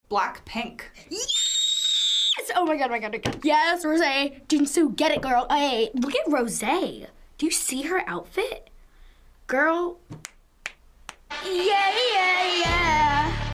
Blackpink. Yes! Oh my god, oh my god, oh my god. Yes, Rosé. Jinsu, get it, girl. Hey, look at Rosé. Do you see her outfit? Girl. Yeah, yeah, yeah.